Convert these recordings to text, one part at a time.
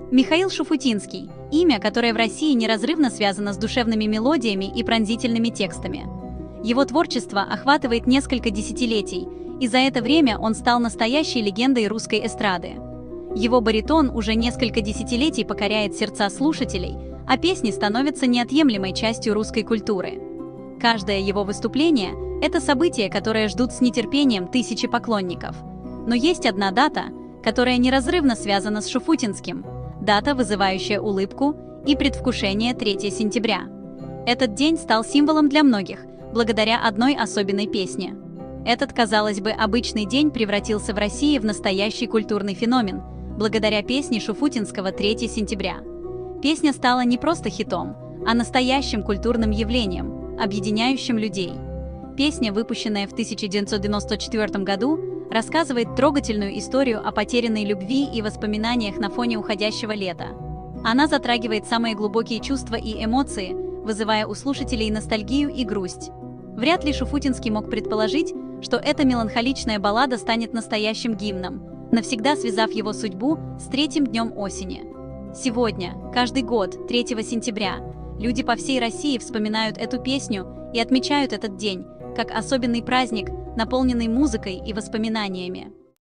Михаил Шуфутинский – имя, которое в России неразрывно связано с душевными мелодиями и пронзительными текстами. Его творчество охватывает несколько десятилетий, и за это время он стал настоящей легендой русской эстрады. Его баритон уже несколько десятилетий покоряет сердца слушателей, а песни становятся неотъемлемой частью русской культуры. Каждое его выступление – это событие, которое ждут с нетерпением тысячи поклонников. Но есть одна дата, которая неразрывно связана с Шуфутинским – дата, вызывающая улыбку и предвкушение 3 сентября. Этот день стал символом для многих, благодаря одной особенной песне. Этот, казалось бы, обычный день превратился в России в настоящий культурный феномен, благодаря песне Шуфутинского «3 сентября». Песня стала не просто хитом, а настоящим культурным явлением, объединяющим людей. Песня, выпущенная в 1994 году, рассказывает трогательную историю о потерянной любви и воспоминаниях на фоне уходящего лета. Она затрагивает самые глубокие чувства и эмоции, вызывая у слушателей ностальгию и грусть. Вряд ли Шуфутинский мог предположить, что эта меланхоличная баллада станет настоящим гимном, навсегда связав его судьбу с 3-м днем осени. Сегодня, каждый год, 3 сентября, люди по всей России вспоминают эту песню и отмечают этот день, как особенный праздник, наполненный музыкой и воспоминаниями.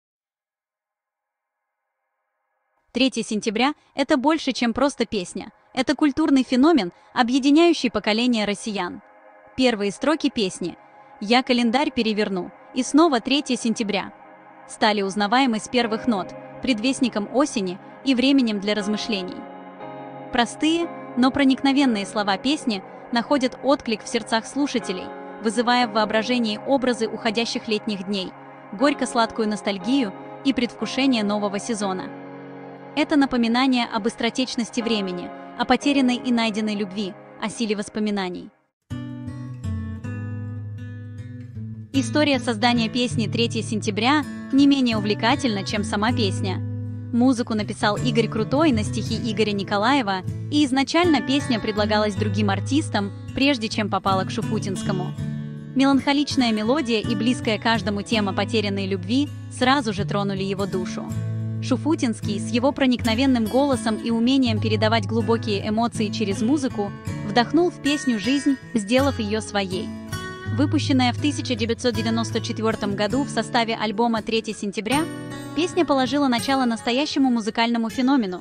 3 сентября – это больше, чем просто песня. Это культурный феномен, объединяющий поколения россиян. Первые строки песни «Я календарь переверну» и снова 3 сентября стали узнаваемы с первых нот, предвестником осени и временем для размышлений. Простые, но проникновенные слова песни находят отклик в сердцах слушателей, вызывая в воображении образы уходящих летних дней, горько-сладкую ностальгию и предвкушение нового сезона. Это напоминание о быстротечности времени, о потерянной и найденной любви, о силе воспоминаний. История создания песни 3 сентября не менее увлекательна, чем сама песня. Музыку написал Игорь Крутой на стихи Игоря Николаева, и изначально песня предлагалась другим артистам, прежде чем попала к Шуфутинскому. Меланхоличная мелодия и близкая каждому тема потерянной любви сразу же тронули его душу. Шуфутинский с его проникновенным голосом и умением передавать глубокие эмоции через музыку вдохнул в песню жизнь, сделав ее своей. Выпущенная в 1994 году в составе альбома «3 сентября», песня положила начало настоящему музыкальному феномену.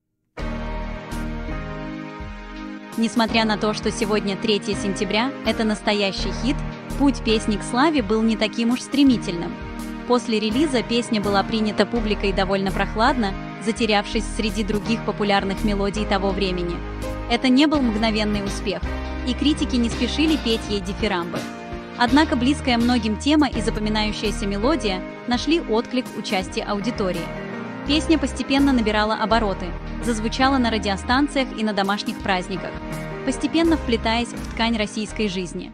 Несмотря на то, что сегодня 3 сентября – это настоящий хит, путь песни к славе был не таким уж стремительным. После релиза песня была принята публикой довольно прохладно, затерявшись среди других популярных мелодий того времени. Это не был мгновенный успех, и критики не спешили петь ей дифирамбы. Однако близкая многим тема и запоминающаяся мелодия нашли отклик у части аудитории. Песня постепенно набирала обороты, зазвучала на радиостанциях и на домашних праздниках, постепенно вплетаясь в ткань российской жизни.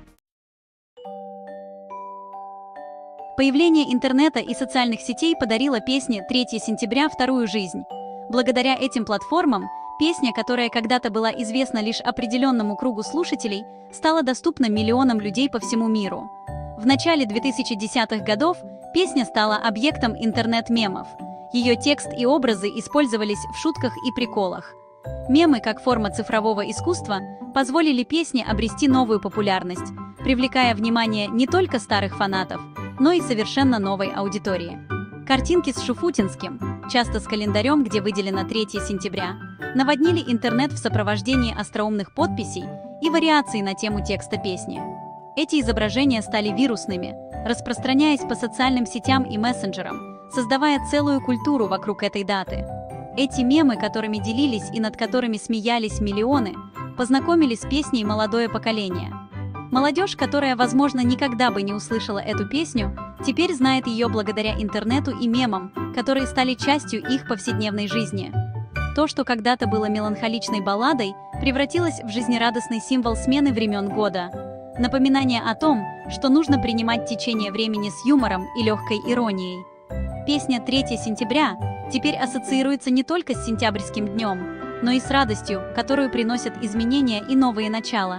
Появление интернета и социальных сетей подарило песне 3 сентября вторую жизнь. Благодаря этим платформам песня, которая когда-то была известна лишь определенному кругу слушателей, стала доступна миллионам людей по всему миру. В начале 2010-х годов песня стала объектом интернет-мемов. Ее текст и образы использовались в шутках и приколах. Мемы, как форма цифрового искусства, позволили песне обрести новую популярность, привлекая внимание не только старых фанатов, но и совершенно новой аудитории. Картинки с Шуфутинским, часто с календарем, где выделено 3 сентября, наводнили интернет в сопровождении остроумных подписей и вариаций на тему текста песни. Эти изображения стали вирусными, распространяясь по социальным сетям и мессенджерам, создавая целую культуру вокруг этой даты. Эти мемы, которыми делились и над которыми смеялись миллионы, познакомили с песней молодое поколение. Молодежь, которая, возможно, никогда бы не услышала эту песню, теперь знает ее благодаря интернету и мемам, которые стали частью их повседневной жизни. То, что когда-то было меланхоличной балладой, превратилось в жизнерадостный символ смены времен года. Напоминание о том, что нужно принимать течение времени с юмором и легкой иронией. Песня 3 сентября теперь ассоциируется не только с сентябрьским днем, но и с радостью, которую приносят изменения и новые начала.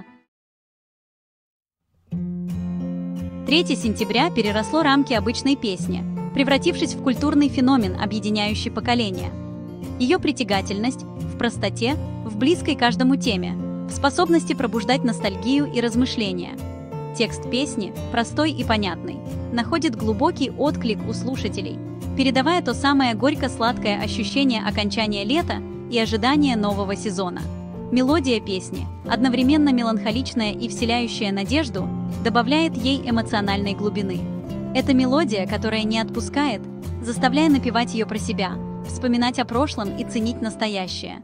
3 сентября переросло рамки обычной песни, превратившись в культурный феномен, объединяющий поколения. Ее притягательность в простоте, в близкой каждому теме, в способности пробуждать ностальгию и размышления. Текст песни, простой и понятный, находит глубокий отклик у слушателей, передавая то самое горько-сладкое ощущение окончания лета и ожидания нового сезона. Мелодия песни, одновременно меланхоличная и вселяющая надежду, добавляет ей эмоциональной глубины. Это мелодия, которая не отпускает, заставляя напевать ее про себя, вспоминать о прошлом и ценить настоящее.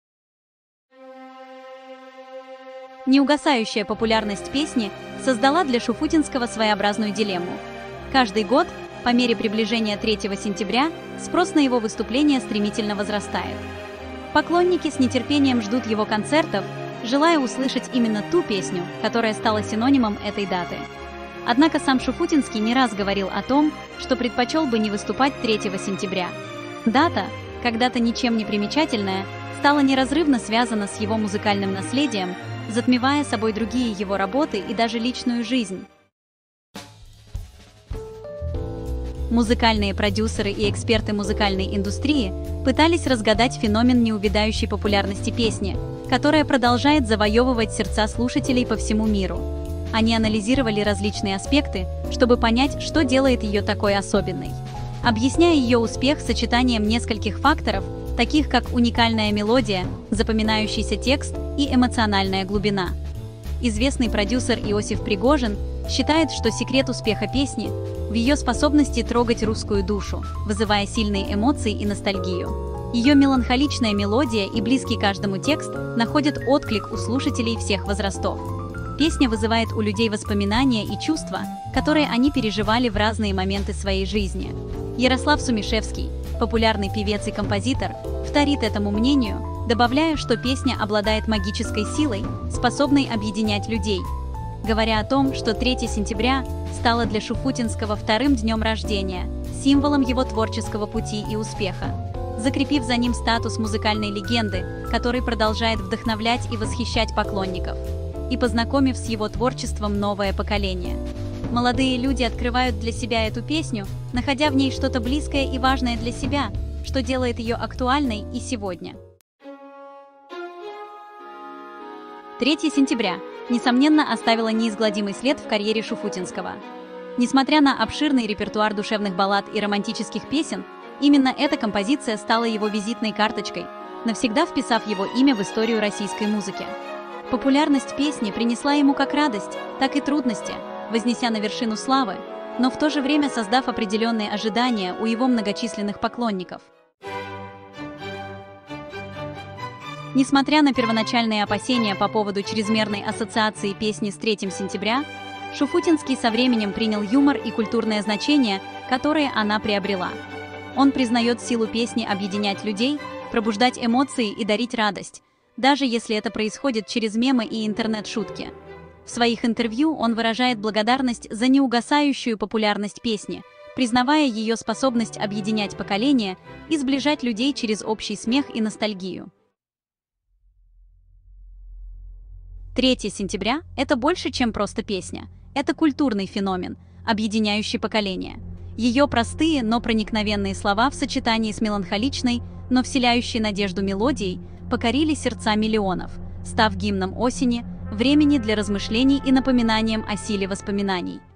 Неугасающая популярность песни создала для Шуфутинского своеобразную дилемму. Каждый год, по мере приближения 3 сентября, спрос на его выступления стремительно возрастает. Поклонники с нетерпением ждут его концертов, желая услышать именно ту песню, которая стала синонимом этой даты. Однако сам Шуфутинский не раз говорил о том, что предпочел бы не выступать 3 сентября. Дата, когда-то ничем не примечательная, стала неразрывно связана с его музыкальным наследием, затмевая собой другие его работы и даже личную жизнь. Музыкальные продюсеры и эксперты музыкальной индустрии пытались разгадать феномен неувядающей популярности песни, которая продолжает завоевывать сердца слушателей по всему миру. Они анализировали различные аспекты, чтобы понять, что делает ее такой особенной. Объясняя ее успех сочетанием нескольких факторов, таких как уникальная мелодия, запоминающийся текст и эмоциональная глубина. Известный продюсер Иосиф Пригожин считает, что секрет успеха песни в ее способности трогать русскую душу, вызывая сильные эмоции и ностальгию. Ее меланхоличная мелодия и близкий каждому текст находят отклик у слушателей всех возрастов. Песня вызывает у людей воспоминания и чувства, которые они переживали в разные моменты своей жизни. Ярослав Сумишевский, популярный певец и композитор, вторит этому мнению, добавляя, что песня обладает магической силой, способной объединять людей. Говоря о том, что 3 сентября стало для Шуфутинского вторым днем рождения, символом его творческого пути и успеха, закрепив за ним статус музыкальной легенды, который продолжает вдохновлять и восхищать поклонников, и познакомив с его творчеством новое поколение. Молодые люди открывают для себя эту песню, находя в ней что-то близкое и важное для себя, что делает ее актуальной и сегодня. 3 сентября, несомненно, оставила неизгладимый след в карьере Шуфутинского. Несмотря на обширный репертуар душевных баллад и романтических песен, именно эта композиция стала его визитной карточкой, навсегда вписав его имя в историю российской музыки. Популярность песни принесла ему как радость, так и трудности, вознеся на вершину славы, но в то же время создав определенные ожидания у его многочисленных поклонников. Несмотря на первоначальные опасения по поводу чрезмерной ассоциации песни с 3 сентября, Шуфутинский со временем принял юмор и культурное значение, которые она приобрела. Он признает силу песни объединять людей, пробуждать эмоции и дарить радость, даже если это происходит через мемы и интернет-шутки. В своих интервью он выражает благодарность за неугасающую популярность песни, признавая ее способность объединять поколения и сближать людей через общий смех и ностальгию. 3 сентября – это больше, чем просто песня. Это культурный феномен, объединяющий поколения. Ее простые, но проникновенные слова в сочетании с меланхоличной, но вселяющей надежду мелодией покорили сердца миллионов, став гимном осени, времени для размышлений и напоминанием о силе воспоминаний.